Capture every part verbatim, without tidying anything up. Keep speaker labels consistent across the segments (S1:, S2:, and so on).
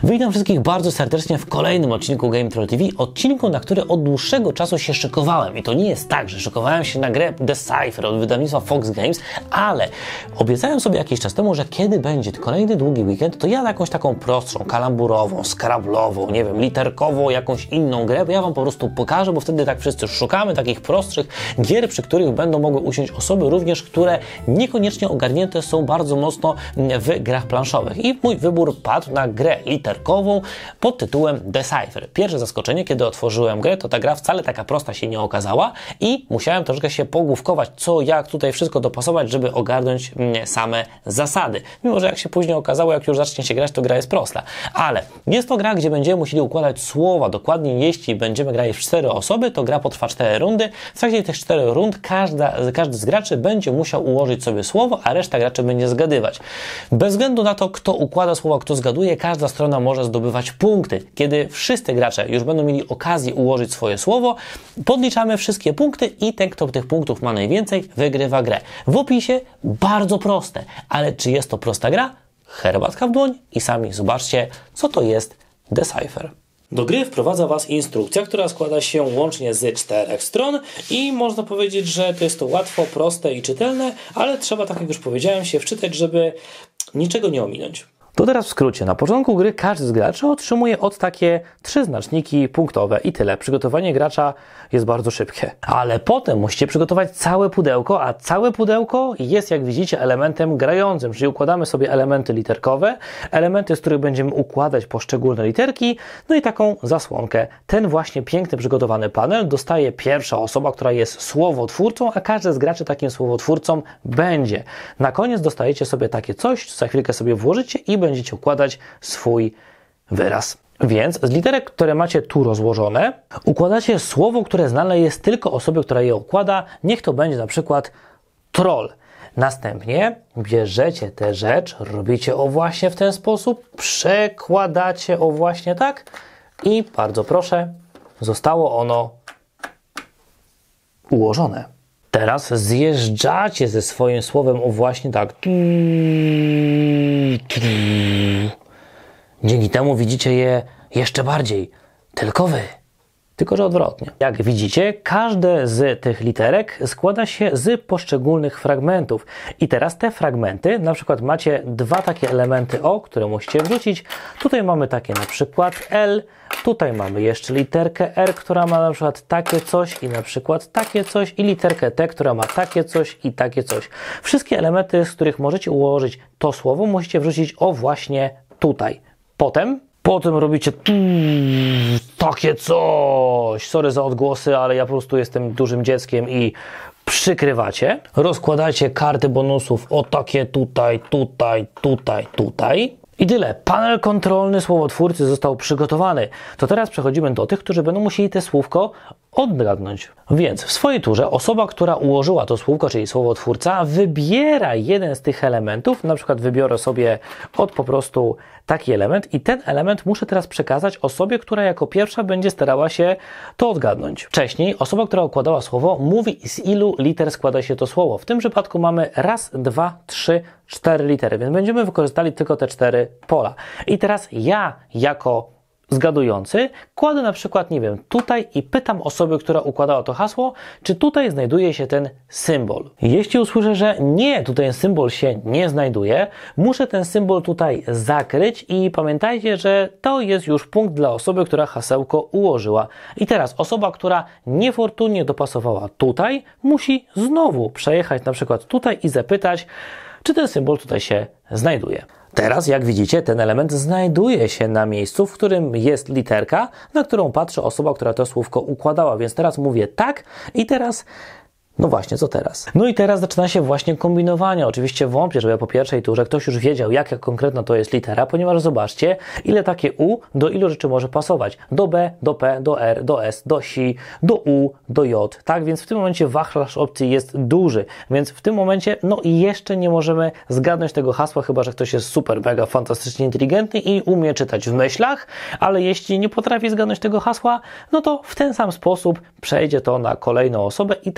S1: Witam wszystkich bardzo serdecznie w kolejnym odcinku Game Troll T V, odcinku, na który od dłuższego czasu się szykowałem. I to nie jest tak, że szykowałem się na grę Decipher od wydawnictwa Fox Games, ale obiecałem sobie jakiś czas temu, że kiedy będzie kolejny długi weekend, to ja jakąś taką prostszą, kalamburową, skrablową, nie wiem, literkową, jakąś inną grę, bo ja wam po prostu pokażę, bo wtedy tak wszyscy szukamy takich prostszych gier, przy których będą mogły usiąść osoby również, które niekoniecznie ogarnięte są bardzo mocno w grach planszowych. I mój wybór padł na grę literkową pod tytułem Decipher. Pierwsze zaskoczenie, kiedy otworzyłem grę, to ta gra wcale taka prosta się nie okazała i musiałem troszkę się pogłówkować, co, jak tutaj wszystko dopasować, żeby ogarnąć same zasady. Mimo że jak się później okazało, jak już zacznie się grać, to gra jest prosta. Ale jest to gra, gdzie będziemy musieli układać słowa. Dokładnie, jeśli będziemy grali w cztery osoby, to gra potrwa cztery rundy. W trakcie tych czterech rund każda, każdy z graczy będzie musiał ułożyć sobie słowo, a reszta graczy będzie zgadywać. Bez względu na to, kto układa słowa, kto zgaduje, każda strona może zdobywać punkty. Kiedy wszyscy gracze już będą mieli okazję ułożyć swoje słowo, podliczamy wszystkie punkty i ten, kto tych punktów ma najwięcej, wygrywa grę. W opisie bardzo proste, ale czy jest to prosta gra? Herbatka w dłoń i sami zobaczcie, co to jest Decipher. Do gry wprowadza Was instrukcja, która składa się łącznie z czterech stron i można powiedzieć, że to jest to łatwo, proste i czytelne, ale trzeba, tak jak już powiedziałem, się wczytać, żeby niczego nie ominąć. To teraz w skrócie. Na początku gry każdy z graczy otrzymuje od takie trzy znaczniki punktowe i tyle. Przygotowanie gracza jest bardzo szybkie. Ale potem musicie przygotować całe pudełko, a całe pudełko jest, jak widzicie, elementem grającym, czyli układamy sobie elementy literkowe, elementy, z których będziemy układać poszczególne literki, no i taką zasłonkę. Ten właśnie piękny, przygotowany panel dostaje pierwsza osoba, która jest słowotwórcą, a każdy z graczy takim słowotwórcą będzie. Na koniec dostajecie sobie takie coś, co za chwilkę sobie włożycie i będziecie układać swój wyraz. Więc z literek, które macie tu rozłożone, układacie słowo, które znane jest tylko osobie, która je układa. Niech to będzie na przykład troll. Następnie bierzecie tę rzecz, robicie o właśnie w ten sposób, przekładacie o właśnie tak i bardzo proszę, zostało ono ułożone. Teraz zjeżdżacie ze swoim słowem o właśnie tak. Dzięki temu widzicie je jeszcze bardziej. Tylko wy. Tylko że odwrotnie. Jak widzicie, każde z tych literek składa się z poszczególnych fragmentów. I teraz te fragmenty, na przykład macie dwa takie elementy O, które musicie wrzucić. Tutaj mamy takie na przykład L. Tutaj mamy jeszcze literkę R, która ma na przykład takie coś i na przykład takie coś i literkę T, która ma takie coś i takie coś. Wszystkie elementy, z których możecie ułożyć to słowo, musicie wrzucić o właśnie tutaj. Potem, potem robicie takie coś. Sorry za odgłosy, ale ja po prostu jestem dużym dzieckiem i przykrywacie. Rozkładacie karty bonusów o takie tutaj, tutaj, tutaj, tutaj. I tyle. Panel kontrolny słowotwórcy został przygotowany. To teraz przechodzimy do tych, którzy będą musieli te słówko odgadnąć. Więc w swojej turze osoba, która ułożyła to słówko, czyli słowotwórca, wybiera jeden z tych elementów. Na przykład wybiorę sobie od po prostu taki element i ten element muszę teraz przekazać osobie, która jako pierwsza będzie starała się to odgadnąć. Wcześniej osoba, która układała słowo, mówi, z ilu liter składa się to słowo. W tym przypadku mamy raz, dwa, trzy, cztery litery, więc będziemy wykorzystali tylko te cztery pola. I teraz ja jako zgadujący kładę na przykład, nie wiem, tutaj i pytam osobę, która układała to hasło, czy tutaj znajduje się ten symbol. Jeśli usłyszę, że nie, tutaj ten symbol się nie znajduje, muszę ten symbol tutaj zakryć i pamiętajcie, że to jest już punkt dla osoby, która hasełko ułożyła. I teraz osoba, która niefortunnie dopasowała tutaj, musi znowu przejechać na przykład tutaj i zapytać, czy ten symbol tutaj się znajduje. Teraz, jak widzicie, ten element znajduje się na miejscu, w którym jest literka, na którą patrzy osoba, która to słówko układała. Więc teraz mówię tak i teraz... No właśnie, co teraz? No i teraz zaczyna się właśnie kombinowanie. Oczywiście wątpię, żeby po pierwszej turze ktoś już wiedział, jaka konkretna to jest litera, ponieważ zobaczcie, ile takie U do ilu rzeczy może pasować. Do B, do P, do R, do S, do S, do U, do J. Tak, więc w tym momencie wachlarz opcji jest duży. Więc w tym momencie, no i jeszcze nie możemy zgadnąć tego hasła, chyba że ktoś jest super, mega, fantastycznie inteligentny i umie czytać w myślach, ale jeśli nie potrafi zgadnąć tego hasła, no to w ten sam sposób przejdzie to na kolejną osobę i tak będzie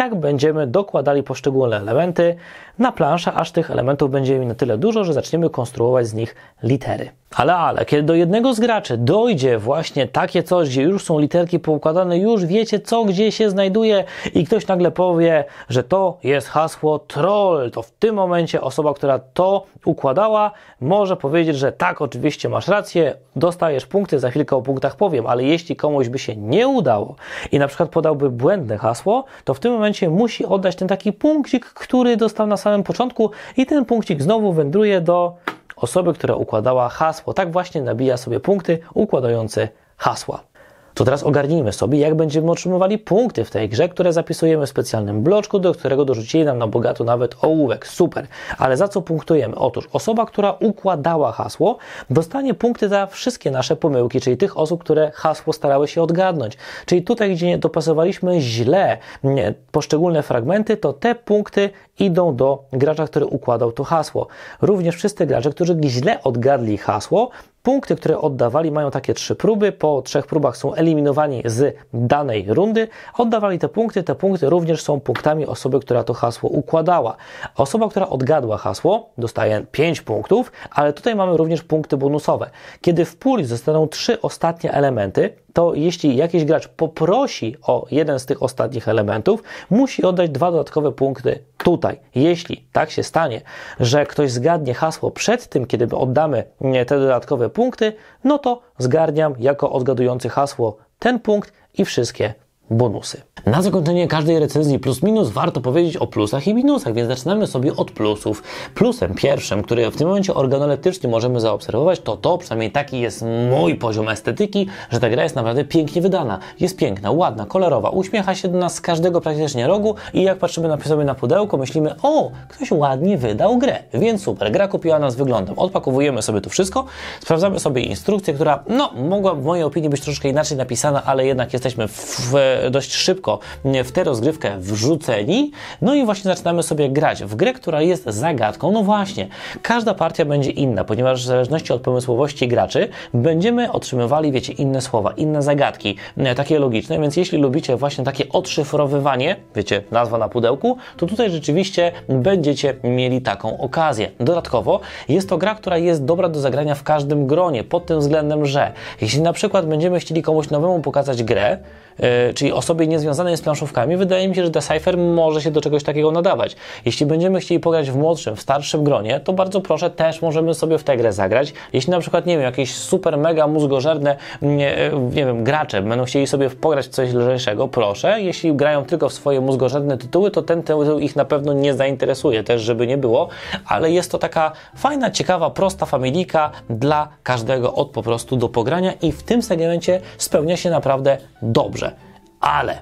S1: będziemy dokładali poszczególne elementy na planszę, aż tych elementów będziemy mieli na tyle dużo, że zaczniemy konstruować z nich litery. Ale, ale, kiedy do jednego z graczy dojdzie właśnie takie coś, gdzie już są literki poukładane, już wiecie co, gdzie się znajduje i ktoś nagle powie, że to jest hasło troll, to w tym momencie osoba, która to układała, może powiedzieć, że tak, oczywiście masz rację, dostajesz punkty, za chwilkę o punktach powiem, ale jeśli komuś by się nie udało i na przykład podałby błędne hasło, to w tym momencie musi oddać ten taki punkcik, który dostał na samym początku i ten punkcik znowu wędruje do osoby, która układała hasło. Tak właśnie nabija sobie punkty układające hasła. To teraz ogarnijmy sobie, jak będziemy otrzymywali punkty w tej grze, które zapisujemy w specjalnym bloczku, do którego dorzucili nam na bogato nawet ołówek. Super. Ale za co punktujemy? Otóż osoba, która układała hasło, dostanie punkty za wszystkie nasze pomyłki, czyli tych osób, które hasło starały się odgadnąć. Czyli tutaj, gdzie nie dopasowaliśmy źle nie, poszczególne fragmenty, to te punkty idą do gracza, który układał to hasło. Również wszyscy gracze, którzy źle odgadli hasło, punkty, które oddawali, mają takie trzy próby, po trzech próbach są eliminowani z danej rundy, oddawali te punkty, te punkty również są punktami osoby, która to hasło układała. Osoba, która odgadła hasło, dostaje pięć punktów, ale tutaj mamy również punkty bonusowe. Kiedy w puli zostaną trzy ostatnie elementy, to jeśli jakiś gracz poprosi o jeden z tych ostatnich elementów, musi oddać dwa dodatkowe punkty tutaj. Jeśli tak się stanie, że ktoś zgadnie hasło przed tym, kiedy oddamy te dodatkowe punkty, no to zgarniam jako odgadujący hasło ten punkt i wszystkie bonusy. Na zakończenie każdej recenzji plus minus warto powiedzieć o plusach i minusach, więc zaczynamy sobie od plusów. Plusem pierwszym, który w tym momencie organoleptycznie możemy zaobserwować, to to, przynajmniej taki jest mój poziom estetyki, że ta gra jest naprawdę pięknie wydana. Jest piękna, ładna, kolorowa, uśmiecha się do nas z każdego praktycznie rogu i jak patrzymy na sobie na pudełko, myślimy, o, ktoś ładnie wydał grę, więc super, gra kupiła nas wyglądem. Odpakowujemy sobie to wszystko, sprawdzamy sobie instrukcję, która, no, mogła w mojej opinii być troszkę inaczej napisana, ale jednak jesteśmy w, w, dość szybko w tę rozgrywkę wrzuceni, no i właśnie zaczynamy sobie grać w grę, która jest zagadką. No właśnie, każda partia będzie inna, ponieważ w zależności od pomysłowości graczy będziemy otrzymywali, wiecie, inne słowa, inne zagadki, takie logiczne, więc jeśli lubicie właśnie takie odszyfrowywanie, wiecie, nazwa na pudełku, to tutaj rzeczywiście będziecie mieli taką okazję. Dodatkowo jest to gra, która jest dobra do zagrania w każdym gronie, pod tym względem, że jeśli na przykład będziemy chcieli komuś nowemu pokazać grę, Yy, czyli osobie niezwiązanej z planszówkami, wydaje mi się, że Decipher może się do czegoś takiego nadawać. Jeśli będziemy chcieli pograć w młodszym, w starszym gronie, to bardzo proszę, też możemy sobie w tę grę zagrać. Jeśli na przykład, nie wiem, jakieś super, mega mózgożerne, nie, nie wiem, gracze będą chcieli sobie pograć w coś lżejszego, proszę. Jeśli grają tylko w swoje mózgożerne tytuły, to ten tytuł ich na pewno nie zainteresuje, też żeby nie było, ale jest to taka fajna, ciekawa, prosta familijka dla każdego od po prostu do pogrania i w tym segmencie spełnia się naprawdę dobrze. Ale,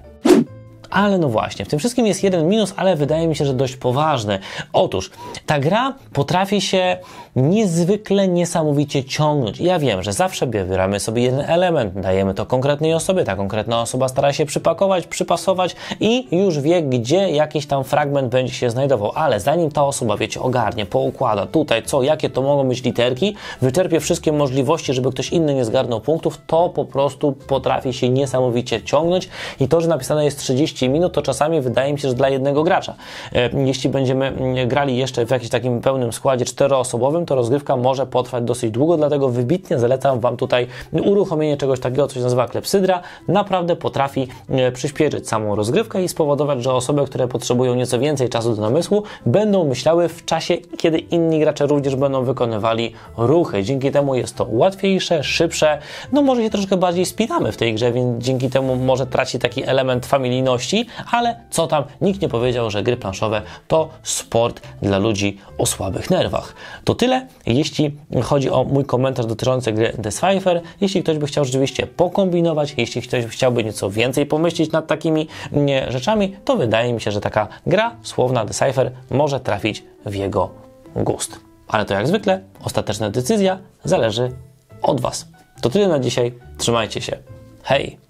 S1: ale no właśnie, w tym wszystkim jest jeden minus, ale wydaje mi się, że dość poważny. Otóż ta gra potrafi się niezwykle, niesamowicie ciągnąć. Ja wiem, że zawsze wybieramy sobie jeden element, dajemy to konkretnej osobie, ta konkretna osoba stara się przypakować, przypasować i już wie, gdzie jakiś tam fragment będzie się znajdował, ale zanim ta osoba, wiecie, ogarnie, poukłada tutaj co, jakie to mogą być literki, wyczerpie wszystkie możliwości, żeby ktoś inny nie zgarnął punktów, to po prostu potrafi się niesamowicie ciągnąć i to, że napisane jest trzydzieści minut, to czasami wydaje mi się, że dla jednego gracza. Jeśli będziemy grali jeszcze w jakimś takim pełnym składzie czteroosobowym, to rozgrywka może potrwać dosyć długo, dlatego wybitnie zalecam Wam tutaj uruchomienie czegoś takiego, co się nazywa klepsydra. Naprawdę potrafi przyspieszyć samą rozgrywkę i spowodować, że osoby, które potrzebują nieco więcej czasu do namysłu, będą myślały w czasie, kiedy inni gracze również będą wykonywali ruchy. Dzięki temu jest to łatwiejsze, szybsze, no może się troszkę bardziej spinamy w tej grze, więc dzięki temu może traci taki element familijności, ale co tam, nikt nie powiedział, że gry planszowe to sport dla ludzi o słabych nerwach. To tyle, jeśli chodzi o mój komentarz dotyczący gry Decipher. Jeśli ktoś by chciał rzeczywiście pokombinować, jeśli ktoś chciałby nieco więcej pomyśleć nad takimi nie, rzeczami, to wydaje mi się, że taka gra słowna Decipher może trafić w jego gust. Ale to jak zwykle, ostateczna decyzja zależy od Was. To tyle na dzisiaj, trzymajcie się, hej!